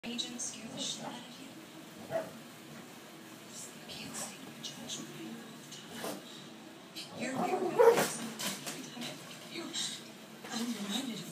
Agent scare the shit out of you? I can't say you judge me all the time. You're every time I think of you, I'm reminded of